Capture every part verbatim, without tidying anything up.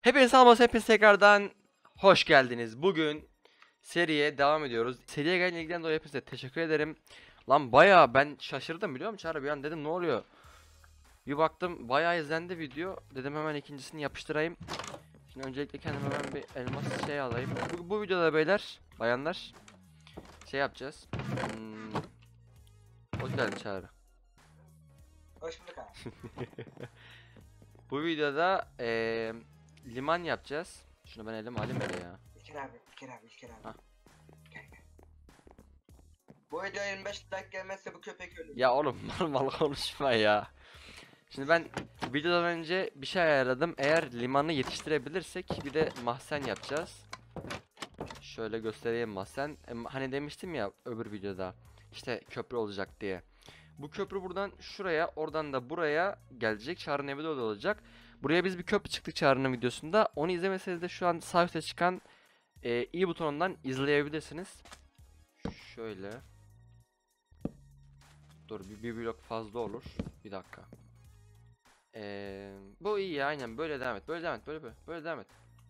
Hepiniz sağ hepiniz tekrardan hoş geldiniz. Bugün seriye devam ediyoruz. Seriye gelen ilgiden dolayı hepinize teşekkür ederim. Lan bayağı ben şaşırdım biliyor musun Çağrı? Bir an dedim ne oluyor? Bir baktım bayağı izlendi video. Dedim hemen ikincisini yapıştırayım. Şimdi öncelikle kendime hemen bir elmas şey alayım. Bu, bu videoda beyler, bayanlar şey yapacağız. Hmm. Hoş geldin Çağrı. Hoş bulduk abi. Bu videoda ee, liman yapacağız. Şunu ben elim alayım hele ya. İlker abi, İlker abi, İlker abi. Hah. Gel gel. Bu video yirmi beş like gelmezse bu köpek ölür. Ya oğlum mal mal konuşma ya. Şimdi ben videodan önce bir şey ayarladım. Eğer limanı yetiştirebilirsek bir de mahzen yapacağız. Şöyle göstereyim mahzen. E, hani demiştim ya öbür videoda işte köprü olacak diye. Bu köprü buradan şuraya, oradan da buraya gelecek. Çağrı'nın evi de orada olacak. Buraya biz bir köprü çıktık Çağrı'nın videosunda. Onu izlemeseniz de şu an sağ üstte çıkan e, i butonundan izleyebilirsiniz. Şöyle. Dur bir, bir blok fazla olur. Bir dakika. Ee, bu iyi ya, aynen böyle devam et. Böyle devam et. Böyle böyle. Böyle devam et.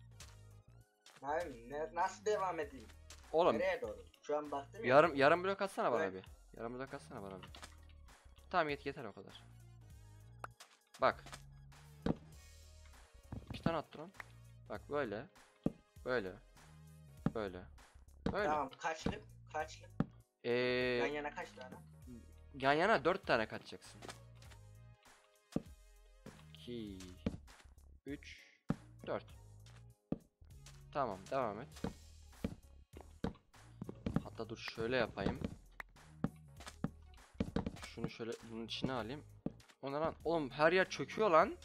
Abi ne, nasıl devam edeyim? Oğlum Nereye doğru? Şu an baktım ya. yarım yarım blok atsana bana Evet. bir. Yarım blok atsana bana bir. Tamam yet yeter o kadar. Bak. İki tane attı lan. Bak böyle. Böyle. Böyle. Böyle. Tamam kaçlık? Kaçlık? Ee, Yan yana kaç tane? yan yana dört tane kaçacaksın. iki üç dört. Tamam devam et. Hatta dur şöyle yapayım. Şunu şöyle bunun içine alayım. Ona lan oğlum her yer çöküyor lan.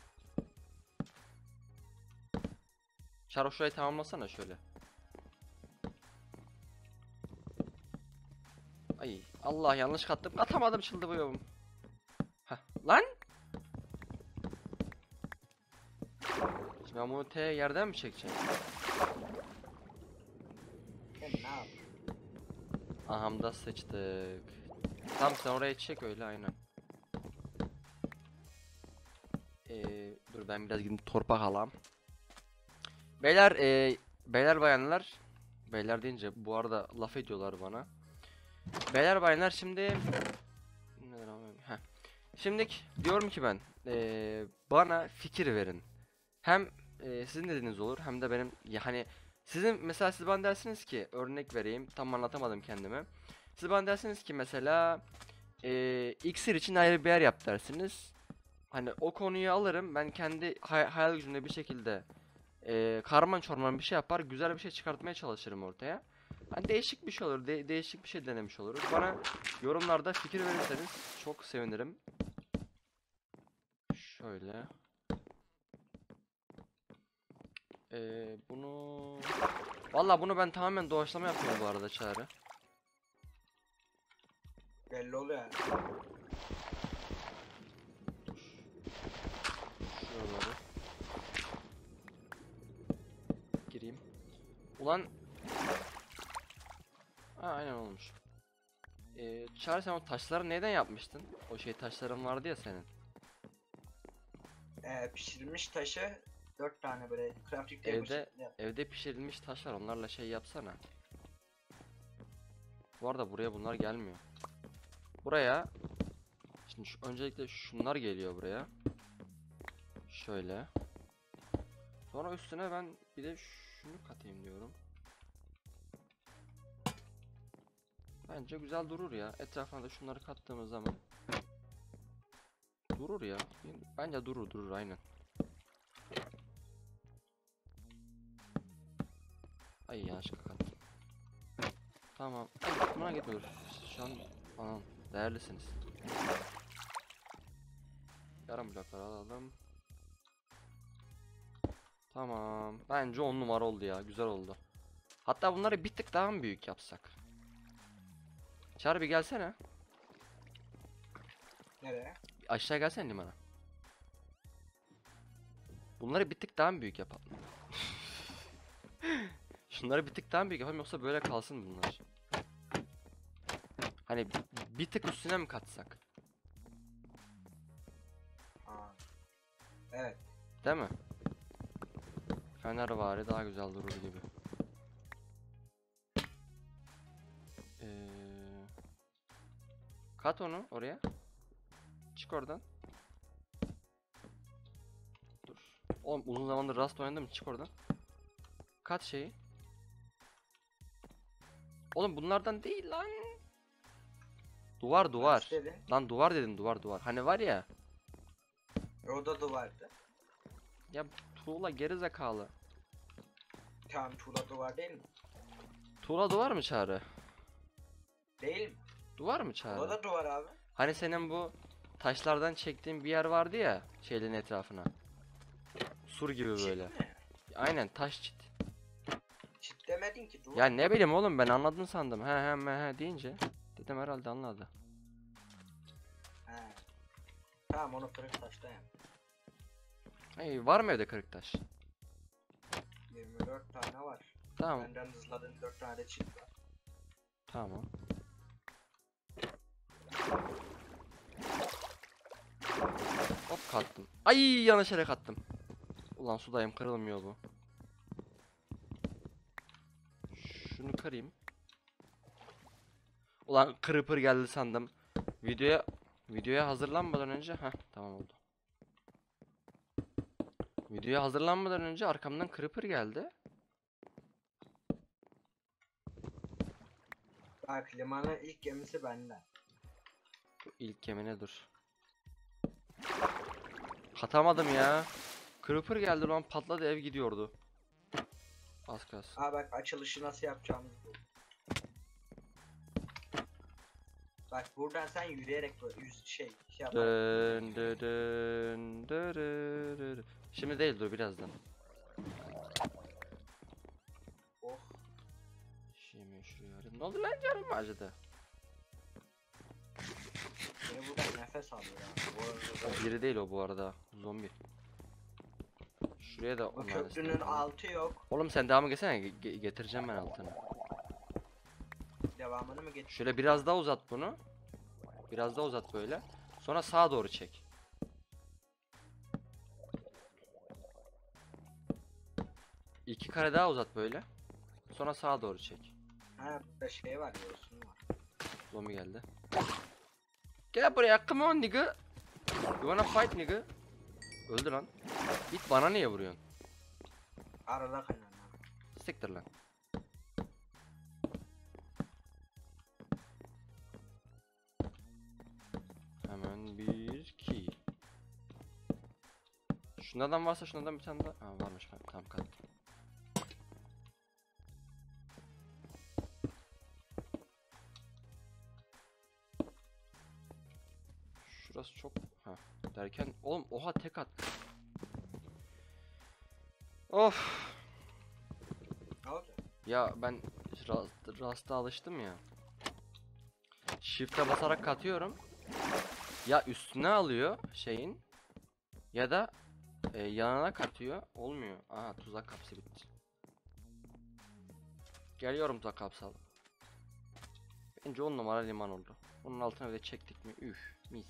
Çarok şurayı tamamlasana şöyle. Ay Allah yanlış kattım. Atamadım çıldırıyorum. Heh lan. Şimdi ben bunu T yerden mi çekeceğim? Ben ne yapayım? Ahamda sıçtık. Tamam sen oraya çek öyle aynen. Ee, dur ben biraz gidip torpak alayım. Beyler e, beyler bayanlar. Beyler deyince bu arada laf ediyorlar bana. Beyler bayanlar şimdi Heh. Şimdilik diyorum ki ben e, bana fikir verin. Hem e, sizin dediğiniz olur hem de benim ya hani sizin mesela siz bana dersiniz ki örnek vereyim tam anlatamadım kendimi. Siz bana dersiniz ki mesela e, iksir için ayrı bir yer yap dersiniz. Hani o konuyu alırım ben kendi hay hayal gücümde bir şekilde e, karman çorman bir şey yapar güzel bir şey çıkartmaya çalışırım ortaya. Hani değişik bir şey olur de değişik bir şey denemiş oluruz. Bana yorumlarda fikir verirseniz çok sevinirim. Şöyle. Ee, bunu... Valla bunu ben tamamen doğaçlama yapıyorum bu arada Çağrı. Belli oluyor yani. Şuraları. Gireyim. Ulan... Ha, aynen olmuş. Ee, Çağrı sen o taşları neden yapmıştın? O şey taşların vardı ya senin. Ee, pişirilmiş taşı dört tane böyle crafting table Evde şeklinde yap. evde pişirilmiş taşlar onlarla şey yapsana. Bu arada buraya bunlar gelmiyor. Buraya şimdi şu, öncelikle şunlar geliyor buraya. Şöyle. Sonra üstüne ben bir de şunu katayım diyorum. Bence güzel durur ya. Etrafına da şunları kattığımız zaman durur ya. Bence durur durur aynen. Ay yanlışlıkla kattım. Tamam. Ay buna gidiyoruz. Şu an falan değerlisiniz. Yarım blokları alalım. Tamam. Bence on numara oldu ya. Güzel oldu. Hatta bunları bir tık daha mı büyük yapsak? Çağrı bir gelsene. Nereye? Bir aşağı gelsene limana. Bunları bir tık daha mı büyük yapalım? Şunları bir tık daha mı büyük yapalım yoksa böyle kalsın bunlar? Hani bir tık üstüne mi katsak? Aa. Evet. Değil mi? Fenervari daha güzel durur gibi. Ee, kat onu oraya. Çık oradan. Dur. Oğlum uzun zamandır Rust oynadım, çık oradan. Kat şeyi. Oğlum bunlardan değil lan. Duvar duvar. Kaç dedin? Lan duvar dedim, duvar duvar. Hani var ya. O da duvardı. Ya tuğla gerizekalı. Tamam, tuğla duvar değil mi? Tuğla duvar mı Çağrı? Değil mi? Duvar mı O Çağrı? da duvar abi. Hani senin bu taşlardan çektiğin bir yer vardı ya şeylerin etrafına. Sur gibi Çit böyle. mi? Aynen taş çit. Çit demedin ki, duvar. Ya ne bileyim oğlum, ben anladın sandım. He he he he deyince dedim herhalde anladı. He. Tamam, onu kırık taştan yap. Hey, var mı evde kırık taş? yirmi dört tane var. Tamam. Benden hızladığın dört tane de çit var. Tamam. Hop kattım. Ay yanlış yere kattım. Ulan sudayım, kırılmıyor bu. Şunu kırayım. Ulan kırıpır geldi sandım. Videoya videoya hazırlanmadan önce ha tamam oldu. Videoya hazırlanmadan önce arkamdan kırıpır geldi. Bak, limanın ilk gemisi benden. Dur, İlk yemine dur. Katamadım ya. Creeper geldi lan, patladı, ev gidiyordu. Az kalsın. Aa bak, açılışı nasıl yapacağımızı bu. Bak, buradan sen yürüyerek böyle yüz şey şey yapar. Dön, dö, dön, dö, dö, dö, dö. Şimdi değil, dur birazdan. Oh. Şimdi şuraya arayayım. Ne oldu lan, canım mı acıdı? Beni buradan nefes alıyor ya. Bu arada O biri değil o bu arada. Zombi. Şuraya da bu onların köprünün üstüne- altı yok. Oğlum sen devamı gelsene, ge- ge- getireceğim ben altını. Devamını mı getir? Şöyle biraz daha uzat bunu. Biraz daha uzat böyle. Sonra sağa doğru çek. İki kare daha uzat böyle. Sonra sağa doğru çek. Ha, burada şey var, yosun var. Zombi geldi. Gel buraya, come on nigga. You wanna fight nigga? Öldü lan. Git, bana niye vuruyorsun? Arada kaynanan. Siktir lan. Hemen bir iki. Şunlardan varsa şunlardan bir tane daha. Ha varmış, ben tamam kattım. Şurası çok ha derken oğlum oha tek at. Of. Ne oldu? Ya ben Rust- Rust'a alıştım ya. Shift'e basarak katıyorum. Ya üstüne alıyor şeyin ya da e, yanına katıyor. Olmuyor. Aha, tuzak kapısı bitti. Geliyorum tuzak kapısı alıp. Bence on numara liman oldu. Bunun altına bir de çektik mi? Üf, mis.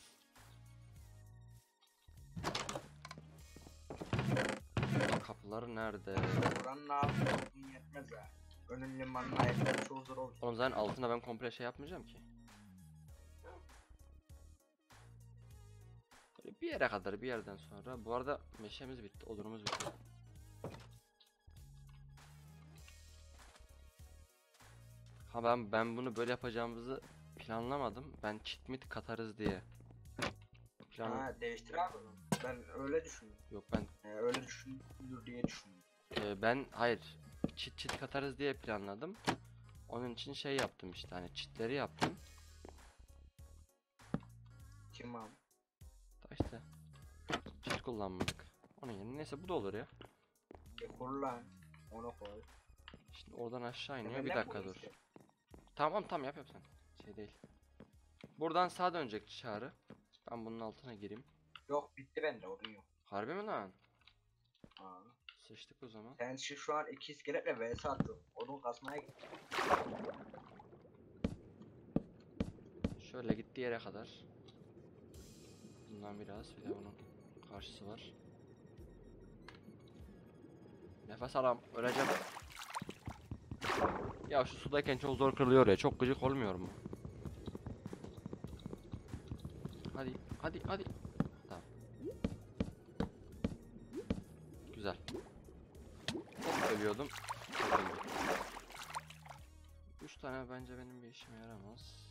Kapılar nerede? Buranın altı olduğunu yetmez ya. Önün limanın ayakları çoğu zor olacak. Oğlum zaten altına ben komple şey yapmayacağım ki. Böyle bir yere kadar, bir yerden sonra. Bu arada meşemiz bitti, odunumuz bitti. Ha ben ben bunu böyle yapacağımızı planlamadım. Ben cheat meat katarız diye. Plan Ha, değiştir abi onu. Ben öyle düşündüm. yok ben Ee, öyle düşünülür diye düşündüm. e, ben hayır cheat cheat katarız diye planladım. Onun için şey yaptım işte, hani cheatleri yaptım. Kim abi? Da işte cheat kullanmadık. Onun yerine neyse bu da olur ya. E, kur lan. Onu koy. Şimdi oradan aşağı iniyor. Ben Bir ne dakika koyayım dur. işte? Tamam tamam yap yap sen. Şey değil. Buradan sağa dönecek Çağrı. Ben bunun altına gireyim. Yok, bitti bende, odun yok. Harbi mi lan? Aa. Sıçtık o zaman. Sen şu, şu an iki iskeletle vs atıyorsun. Odun kasmaya git. Şöyle gittiği yere kadar. Bundan biraz, bir de bunun karşısı var. Ne Nefes alam. Öleceğim. Ya şu sudayken çok zor kırılıyor ya. Çok gıcık olmuyor mu? Hadi. Hadi. Hadi. Tamam. Güzel. Hop, ölüyordum. Öldüm. Üç tane bence benim bir işime yaramaz.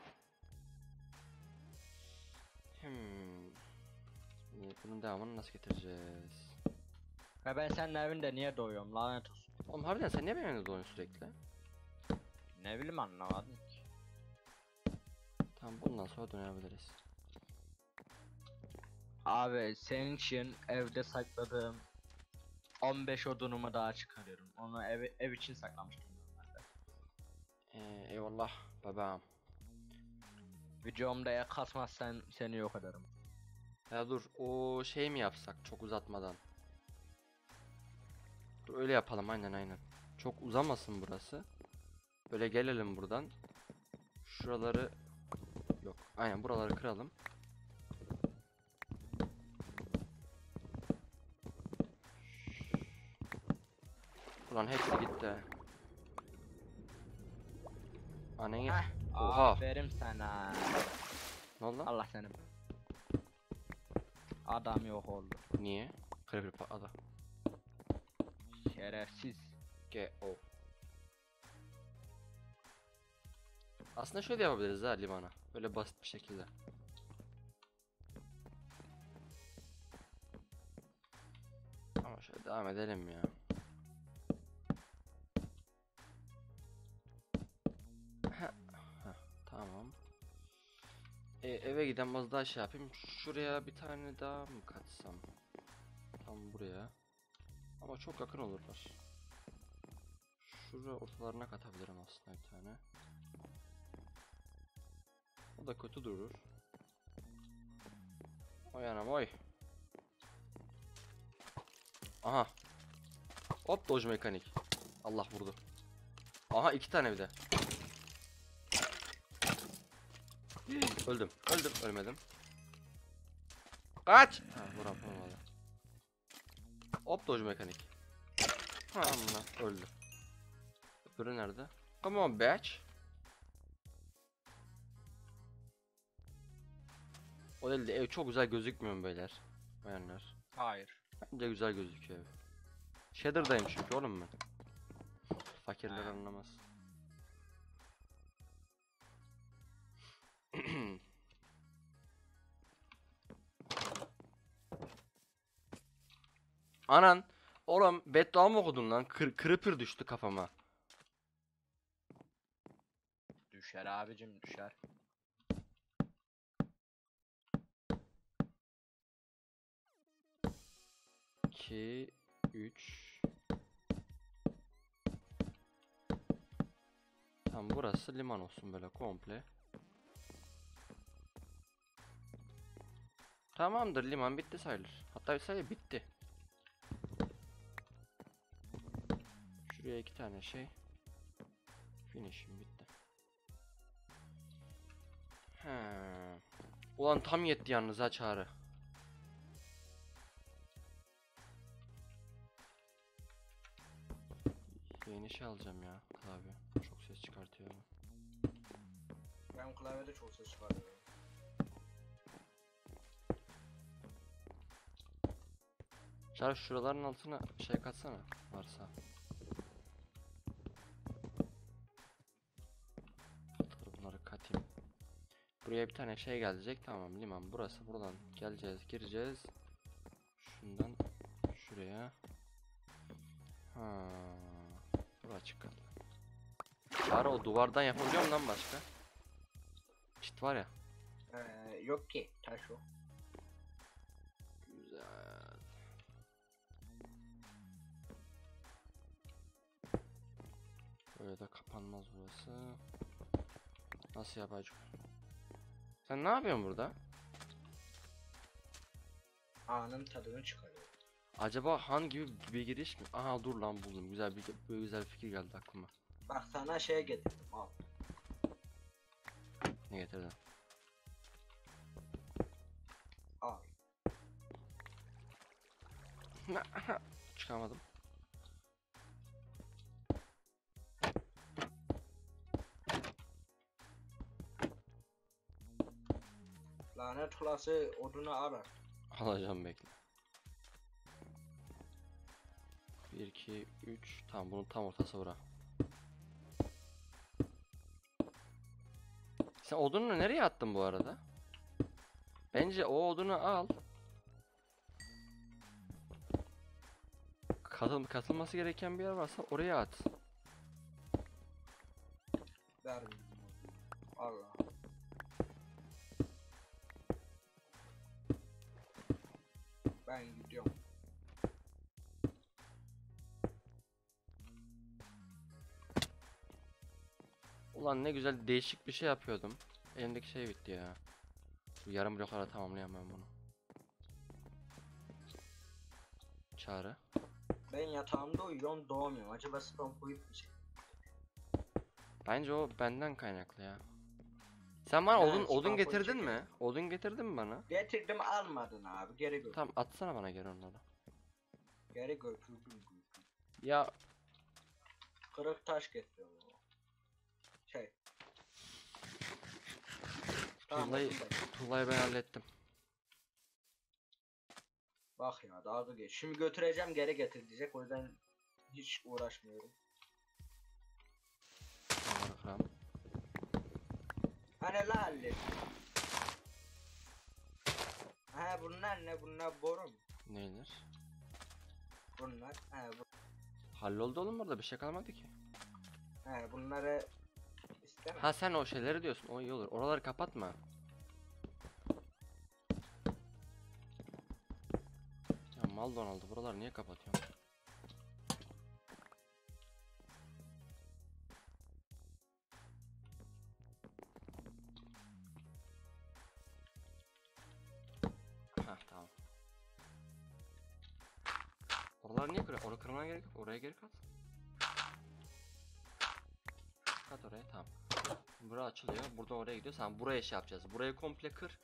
Hmm. Şimdi bunun devamını nasıl getireceğiz? Ve ben senin evinde niye doğuyorum lanet olsun. Oğlum harbiden sen niye benim evimde doğuyorsun sürekli? Ne bileyim anlamadım ki. Tamam, bundan sonra dönebiliriz. Abi senin için evde sakladığım on beş odunumu daha çıkarıyorum. Onu ev, ev için saklamıştım normalde. Ee, eyvallah babam. Videomda ya kasmazsan seni yok ederim. Ya dur, o şey mi yapsak çok uzatmadan? Dur öyle yapalım, aynen aynen. Çok uzamasın burası. Böyle gelelim buradan. Şuraları yok. Aynen buraları kıralım. Ulan hepsi gitti. Anne. Heh, Oha. aferin sana. Ne oldu lan? Allah seni. Adam yok oldu. Niye? Creeper patladı. Şerefsiz. G O. Aslında şöyle yapabiliriz ha limana. Böyle basit bir şekilde. Ama şöyle devam edelim ya. Heh, heh, tamam. E, eve giden az daha şey yapayım. Şuraya bir tane daha mı katsam? Tam buraya. Ama çok yakın olurlar. Şuraya ortalarına katabilirim aslında bir tane. O da kötü durur. Oy anam oy. Aha. Hop, dodge mekanik. Allah vurdu. Aha, iki tane bir de. Öldüm. Öldüm. Ölmedim. Kaç. Ha, vuram valla. Hop, dodge mekanik. Ha amına, öldü. Öbürü nerede? Come on bitch. O değil de ev çok güzel gözükmüyor mu beyler? Bayanlar. Hayır. Bence güzel gözüküyor ev. Shader'dayım çünkü oğlum ben. Fakirler Ha. anlamaz. Anan. Oğlum beddua mı okudun lan? Kır, creeper düştü kafama. Düşer abicim düşer. iki üç. Tamam, burası liman olsun böyle komple. Tamamdır, liman bitti sayılır. Hatta sayılır bitti. Şuraya iki tane şey. Finish'im bitti. He. Ulan tam yetti yalnız ha Çağrı. Yeni şey alacağım ya, klavye. Çok ses çıkartıyor ama. Ben klavyede çok ses çıkarıyorum. Çağrı şuraların altına şey katsana varsa. Dur bunları katayım. Buraya bir tane şey gelecek, tamam liman burası, buradan geleceğiz gireceğiz. Şundan şuraya. Ha, bura açık kaldı. Çağrı o duvardan yapabiliyor musun lan başka? Çit var ya. Ee, yok ki taş yok. Güzel. Böyle de kapanmaz burası. Nasıl yapacağım? Sen ne yapıyorsun burada? Anın tadını çıkarıyor. Acaba Han gibi bir giriş mi? Aha dur lan, buldum. Güzel bir böyle güzel bir fikir geldi aklıma. Bak sana şey getirdim al. Ne getirdin? Al. Çıkamadım. lanet olası odunu arar. Alacağım bekle. bir iki üç tamam bunun tam ortası bura. Sen odunu nereye attın bu arada? Bence o odunu al. Katıl katılması gereken bir yer varsa oraya at. Ver bizim odunu. Allah. Ben gidiyorum. Ulan ne güzel değişik bir şey yapıyordum. Elimdeki şey bitti ya. Bu yarım bloklara tamamlayamam bunu. Çağrı. Ben yatağımda uyuyorum doğmuyorum. Acaba spam koyup bir şey. Bence o benden kaynaklı ya. Sen bana Ben odun odun spam getirdin çekiyorum. mi? Odun getirdin mi bana? Getirdim almadın abi. Geri götür. Tamam atsana bana geri onları. Geri götürdüm. götürdüm. Ya Kırık taş getiriyorum. Şey. Tuğlayı, buradayım. tuğlayı ben hallettim. Bak ya dalga geç. Şimdi götüreceğim geri getir diyecek. O yüzden hiç uğraşmıyorum. Bunları kıralım. Hani la hallet. Ha bunlar ne? Bunlar boru mu? Neydir? Bunlar. Ha, bu, Halloldu oğlum burada bir şey kalmadı ki. ha bunları istemem. Ha sen o şeyleri diyorsun o iyi olur. Oraları kapatma. Ya mal Donaldı buraları niye kapatıyorsun? Ha tamam. Oraları niye kırıyor? Oraya kırmana gerek yok. Oraya geri kat. Kat oraya tamam. Bura açılıyor. Buradan oraya gidiyor. Tamam buraya şey yapacağız. Burayı komple kır.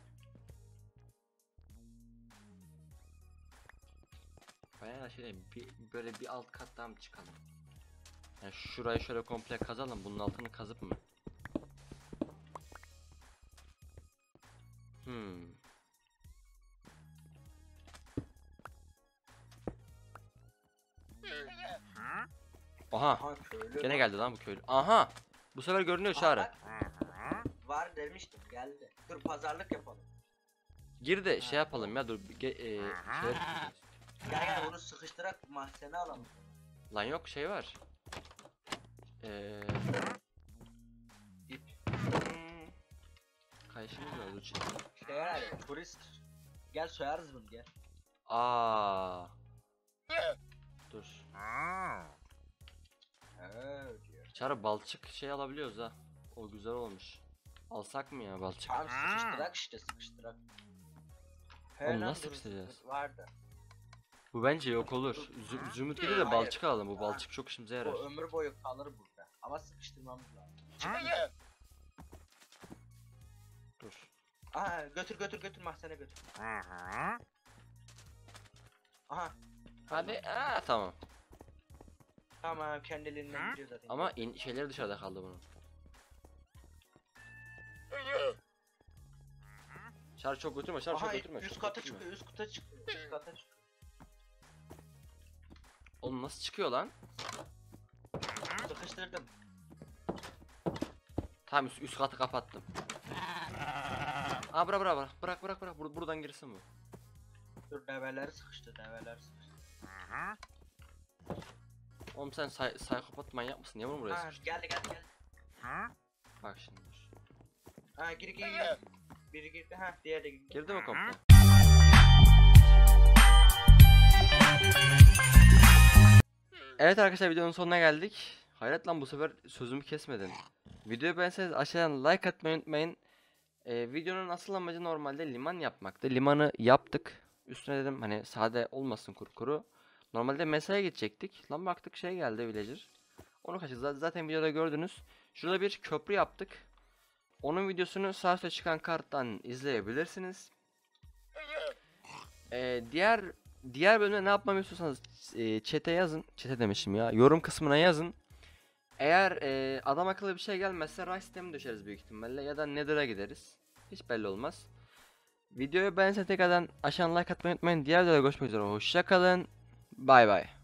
Bayağı şey bir, böyle bir alt kat daha mı çıkalım? Yani şurayı şöyle komple kazalım. Bunun altını kazıp mı? Hmm. Aha. Aha köylü. Gene var. geldi lan bu köylü. Aha. Bu sefer görünüyor Çağrı. Aa, bak. Var demiştim geldi. Dur pazarlık yapalım. Gir de şey yapalım ya dur. bir Ge e, şey yapacağız. Gel gel bunu sıkıştırarak mahzene alalım. Lan yok şey var. Eee İp. hmm. Kayışımız var dur şimdi. Şey herhalde turist. Gel soyarız bunu gel. Aa. Dur. Evet diyor. Çağrı balçık şey alabiliyoruz ha. O güzel olmuş. Alsak mı ya balçık? Tamam sıkıştırak işte sıkıştırak. Oğlum He lan, nasıl dur, sıkıştıracağız? Vardı. Bu bence yok olur. Zü zümrüt gibi de Hayır. balçık alalım. Bu balçık çok işimize yarar. O ömür boyu kalır burada. Ama sıkıştırmamız lazım. Dur. Aha götür götür götür mahzene götür. Aha. Hadi. Aa tamam. Tamam kendiliğinden gidiyor zaten. Ama in şeyleri dışarıda kaldı bunun. Çağrı çok götürme, Çağrı çok Aha götürme. üst çok kata götürme. çıkıyor üst kata çıkıyor. Üst kata çıkıyor. Oğlum nasıl çıkıyor lan? Sıkıştırdım. Tamam üst, üst katı kapattım. Aa bırak bırak bırak bırak bırak bırak Bur buradan girsin bu. Dur develeri sıkıştı develer sıkıştı. Oğlum sen say psikopat manyak mısın? Niye bunu buraya Ha sıkıştın? geldi geldi geldi. Bak şimdi dur. Ha gir gir gir. Biri girdi ha diğeri de girdi. Girdi mi komple? Evet arkadaşlar videonun sonuna geldik. Hayret lan bu sefer sözümü kesmedin. Videoyu beğenseniz aşağıdan like atmayı unutmayın. Ee, videonun asıl amacı normalde liman yapmaktı. Limanı yaptık. Üstüne dedim hani sade olmasın kuru kuru. Normalde mesaiye gidecektik. Lan baktık şey geldi villager. Onu kaçırdık. Zaten videoda gördünüz. Şurada bir köprü yaptık. Onun videosunu sağ üstte çıkan karttan izleyebilirsiniz. Ee, diğer diğer bölümde ne yapmamı istiyorsanız e, chat'e yazın. Chat'e demişim ya. Yorum kısmına yazın. Eğer e, adam akıllı bir şey gelmezse Rice'de mi düşeriz büyük ihtimalle ya da Nether'a gideriz. Hiç belli olmaz. Videoyu beğenseniz tekrardan aşağıdan like atmayı unutmayın. Diğer videoda görüşmek üzere. Hoşça kalın. Bay bay.